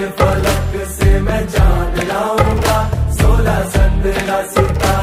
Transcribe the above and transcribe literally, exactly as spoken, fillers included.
फलक से मैं जान लाऊंगा, सोलह संद्रा सितारा